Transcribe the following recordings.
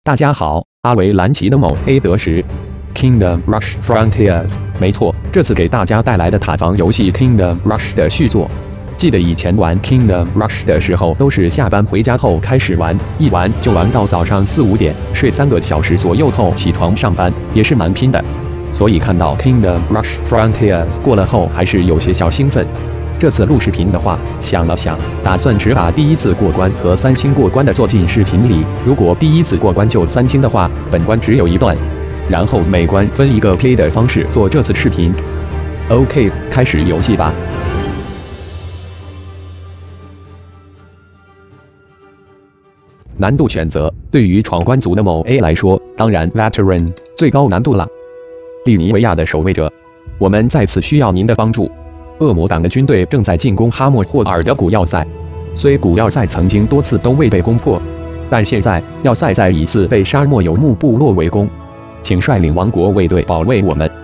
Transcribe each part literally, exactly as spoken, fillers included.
大家好，阿维兰奇的某黑德时 Kingdom Rush Frontiers， 没错，这次给大家带来的塔防游戏 Kingdom Rush 的续作。记得以前玩 Kingdom Rush 的时候，都是下班回家后开始玩，一玩就玩到早上四五点，睡三个小时左右后起床上班，也是蛮拼的。所以看到 Kingdom Rush Frontiers 过了后，还是有些小兴奋。这次录视频的话，想了想，打算只把第一次过关和三星过关的做进视频里。如果第一次过关就三星的话，本关只有一段，然后每关分一个 P 的方式做这次视频。OK， 开始游戏吧。难度选择对于闯关族的某 A 来说，当然 Veteran 最高难度了。利尼维亚的守卫者，我们再次需要您的帮助。恶魔党的军队正在进攻哈默霍尔的古要塞，虽古要塞曾经多次都未被攻破，但现在要塞再一次被沙漠游牧部落围攻，请率领王国卫队保卫我们。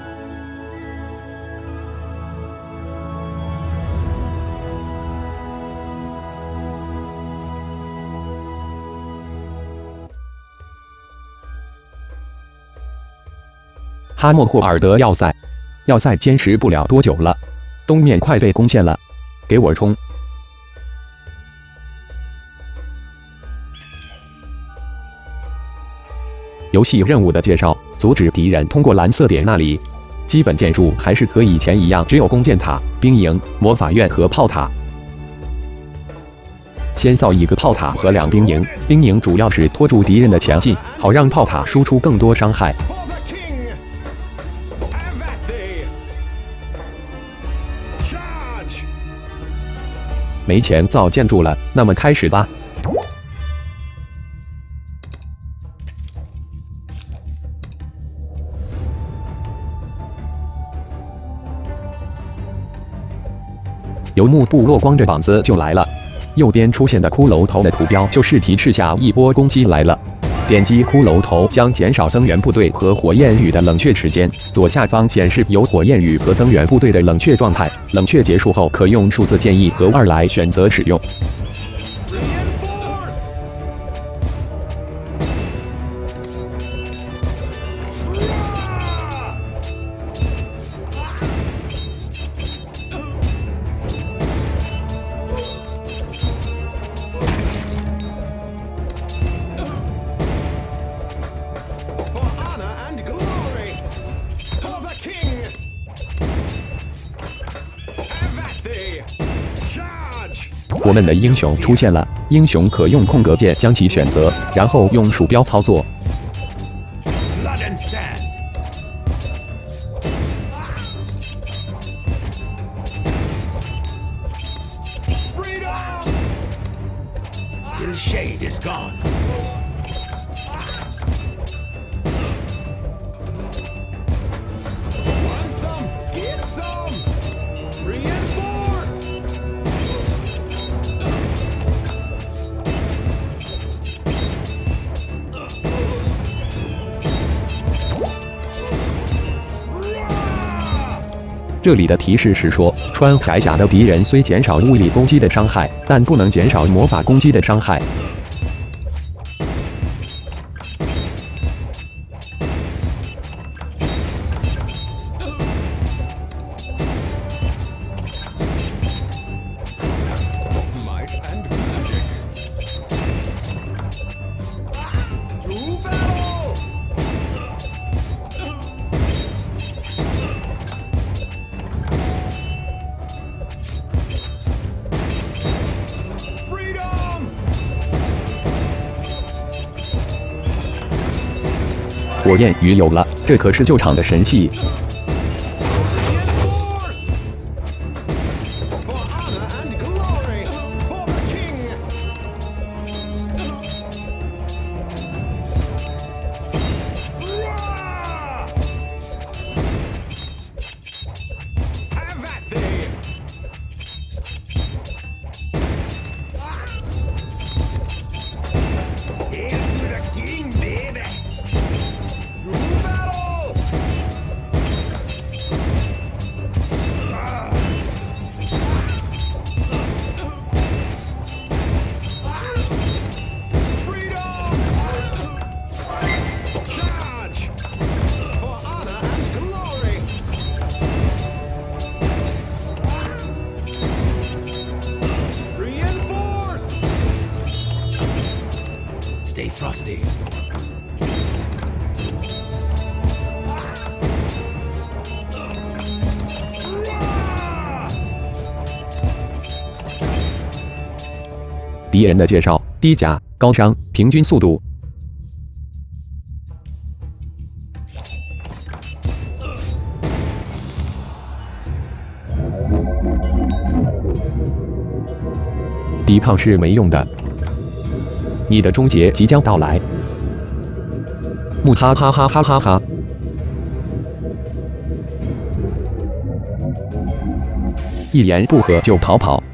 哈默霍尔德要塞，要塞坚持不了多久了。东面快被攻陷了，给我冲！游戏任务的介绍：阻止敌人通过蓝色点那里。基本建筑还是和以前一样，只有弓箭塔、兵营、魔法院和炮塔。先造一个炮塔和两兵营，兵营主要是拖住敌人的前进，好让炮塔输出更多伤害。没钱造建筑了，那么开始吧。游牧部落光着膀子就来了，右边出现的骷髅头的图标就是提示下一波攻击来了。点击骷髅头将减少增援部队和火焰雨的冷却时间，左下方显示有火焰雨和增援部队的冷却状态，冷却结束后可用数字建议和二来选择使用。我们的英雄出现了，英雄可用空格键将其选择，然后用鼠标操作。这里的提示是说，穿铠甲的敌人虽减少物理攻击的伤害，但不能减少魔法攻击的伤害。火焰雨有了，这可是救场的神器。 Frosty. 敌人的介绍：低甲、高伤、平均速度。抵抗是没用的，你的终结即将到来。木哈哈哈哈哈哈！一言不合就逃跑。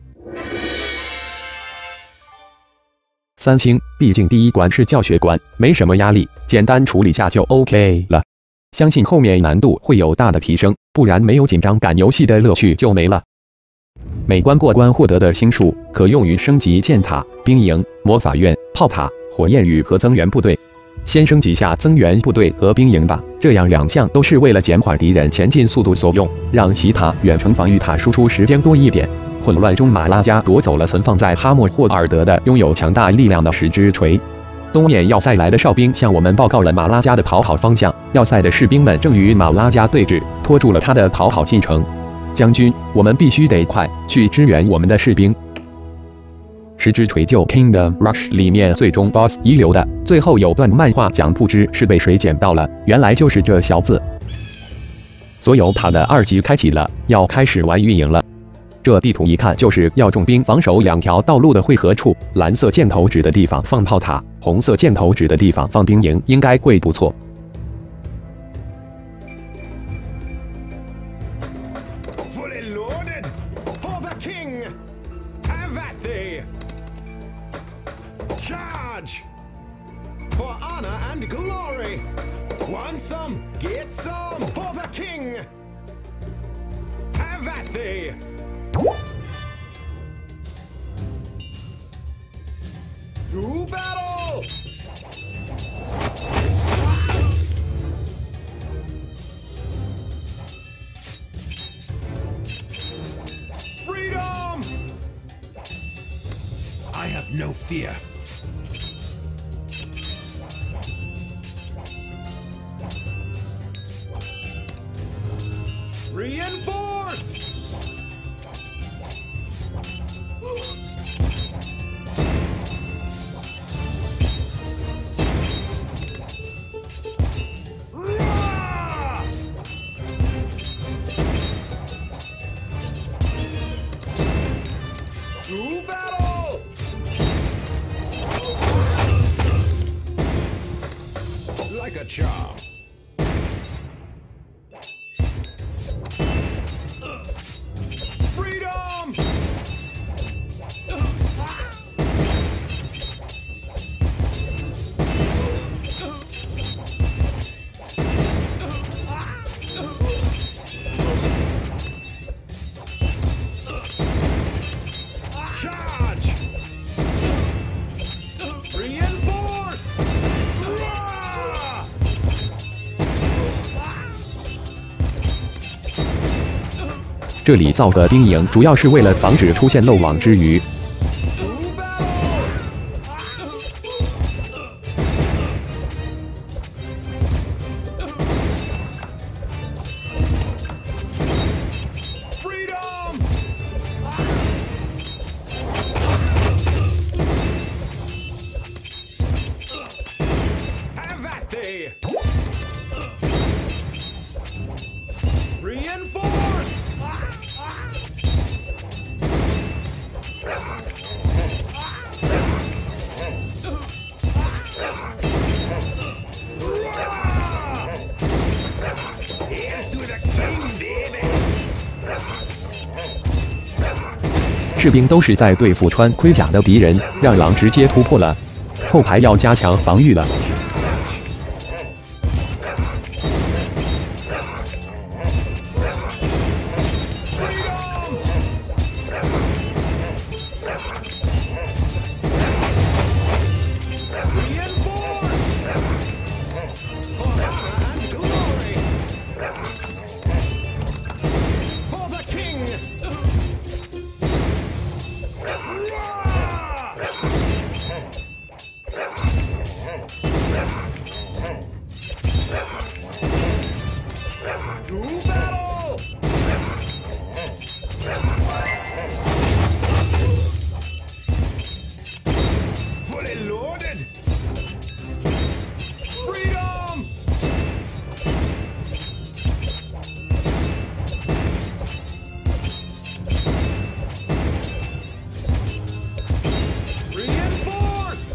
三星，毕竟第一关是教学关，没什么压力，简单处理下就 OK 了。相信后面难度会有大的提升，不然没有紧张感，游戏的乐趣就没了。每关过关获得的星数可用于升级箭塔、兵营、魔法院、炮塔、火焰雨和增援部队。先升级下增援部队和兵营吧，这样两项都是为了减缓敌人前进速度所用，让其他远程防御塔输出时间多一点。 混乱中，马拉加夺走了存放在哈默霍尔德的拥有强大力量的石之锤。东面要塞来的哨兵向我们报告了马拉加的逃跑方向，要塞的士兵们正与马拉加对峙，拖住了他的逃跑进程。将军，我们必须得快去支援我们的士兵。石之锤救 Kingdom Rush 里面最终 boss 遗留的最后有段漫画讲，不知是被谁捡到了，原来就是这小子。所有塔的二级开启了，要开始玩运营了。 这地图一看就是要重兵防守两条道路的汇合处，蓝色箭头指的地方放炮塔，红色箭头指的地方放兵营，应该会不错。 Fully loaded for the king. Have at thee. Charge for honor and glory. Want some? Get some for the king. Have at thee. To battle! Freedom! I have no fear. Reinforce! To battle! Like a charm. Freedom! Charge! Reinforce! 这里造个兵营，主要是为了防止出现漏网之鱼。 Reinforce! 士兵都是在对付穿盔甲的敌人，让狼直接突破了。后排要加强防御了。 Fully loaded. Freedom. Reinforce.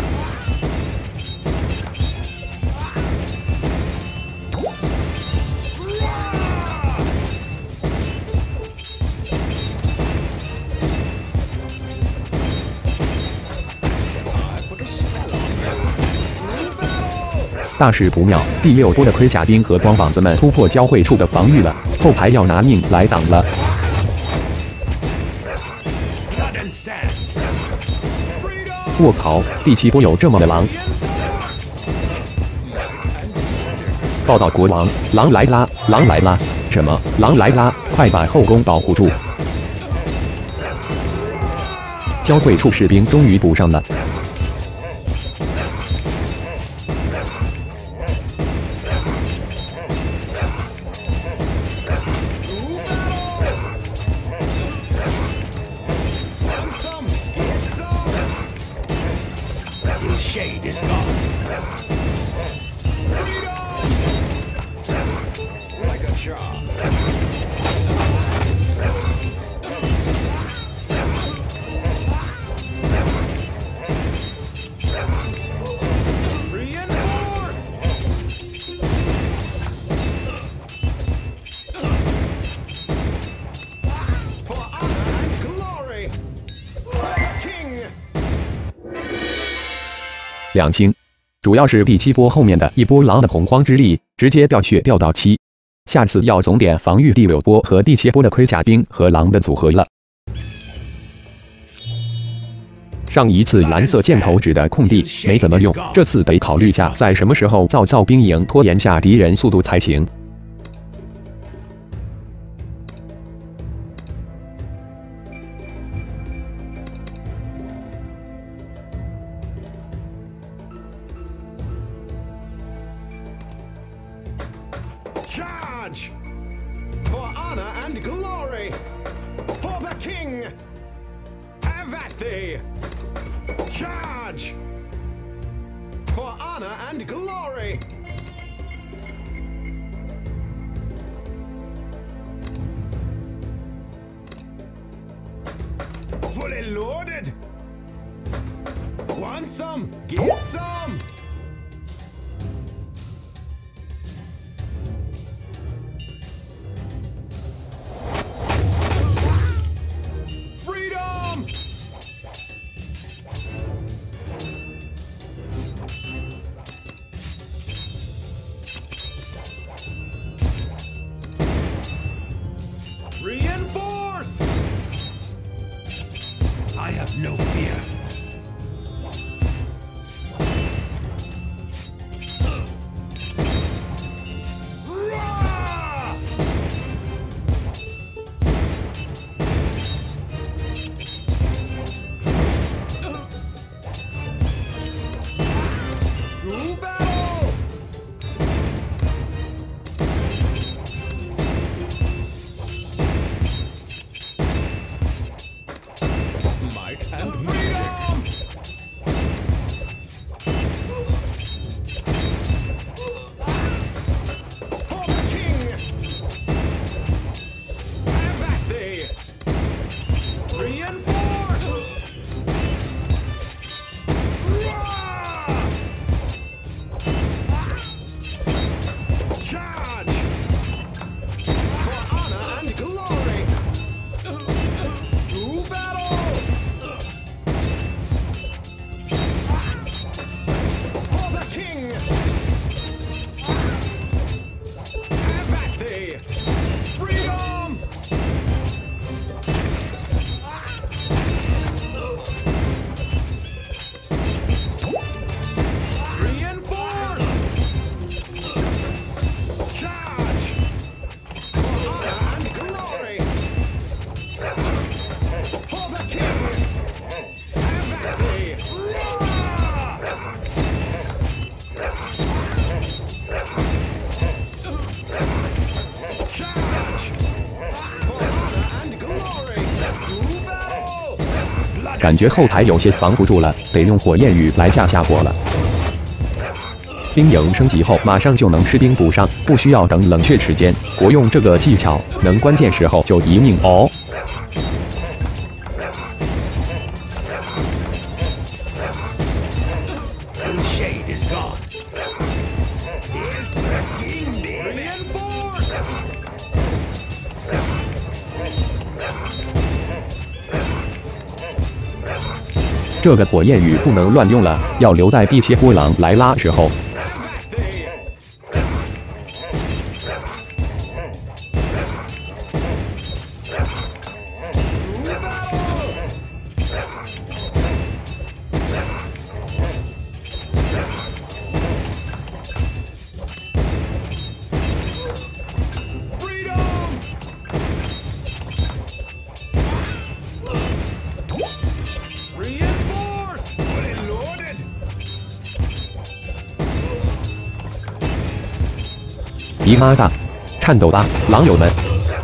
I put a spell on you. Battle. 大事不妙，第六波的盔甲兵和光膀子们突破交汇处的防御了，后排要拿命来挡了。 Blood and sand. Freedom. 卧槽，第七波有这么的狼！报道国王，狼来啦！狼来啦！什么？狼来啦！快把后宫保护住！交汇处士兵终于补上了。 Shade is gone. Like a charm. Reinforce. For honor and glory. King. 两星，主要是第七波后面的一波狼的洪荒之力，直接掉血掉到七。下次要总点防御第六波和第七波的盔甲兵和狼的组合了。上一次蓝色箭头指的空地没怎么用，这次得考虑下在什么时候造造兵营，拖延下敌人速度才行。 Charge! For honor and glory! For the king! Have at thee! Charge! For honor and glory! Fully loaded! Want some? Get some! Freedom! Reinforce! I have no fear. Roar! To battle! Might and freedom! For the king! Have at thee! Reinforce! Roar! Charge! For honor and glory! To battle! 感觉后排有些防不住了，得用火焰雨来下下火了。兵营升级后，马上就能士兵补上，不需要等冷却时间。活用这个技巧，能关键时候就一命哦。 这个火焰雨不能乱用了，要留在地切波狼来拉时候。姨妈的，颤抖吧，狼友们！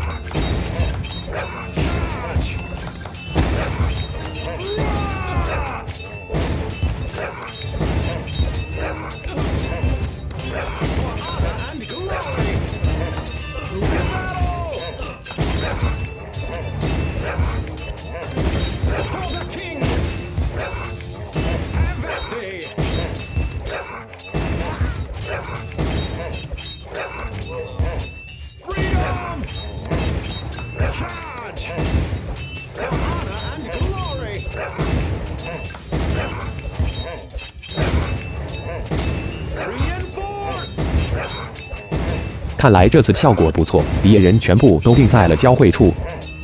看来这次效果不错，敌人全部都定在了交汇处。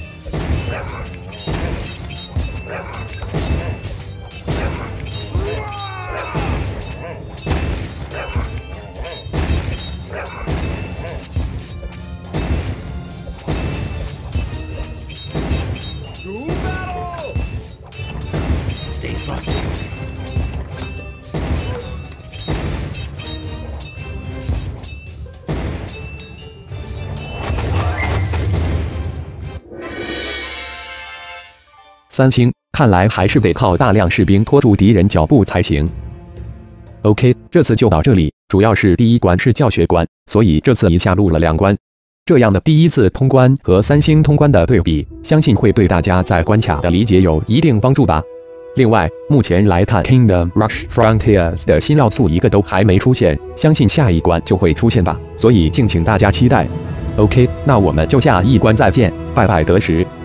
三星，看来还是得靠大量士兵拖住敌人脚步才行。OK， 这次就到这里。主要是第一关是教学关，所以这次一下录了两关。这样的第一次通关和三星通关的对比，相信会对大家在关卡的理解有一定帮助吧。另外，目前来看 Kingdom Rush Frontiers 的新要素一个都还没出现，相信下一关就会出现吧，所以敬请大家期待。OK， 那我们就下一关再见，拜拜得时。